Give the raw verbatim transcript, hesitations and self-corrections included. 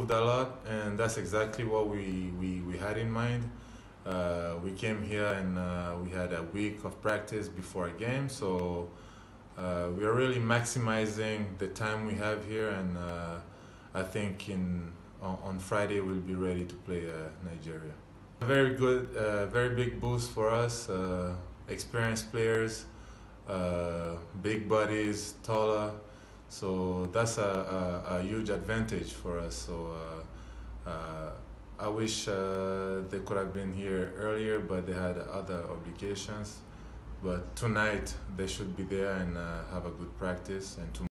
improved a lot, and that's exactly what we, we, we had in mind. Uh, we came here and uh, we had a week of practice before a game, so uh, we are really maximizing the time we have here, and uh, I think in on, on Friday we'll be ready to play uh, Nigeria. Very good, uh, very big boost for us. Uh, experienced players, uh, big bodies, taller. So that's a, a, a huge advantage for us. So uh, uh, I wish uh, they could have been here earlier, but they had other obligations. But tonight they should be there and uh, have a good practice. And tomorrow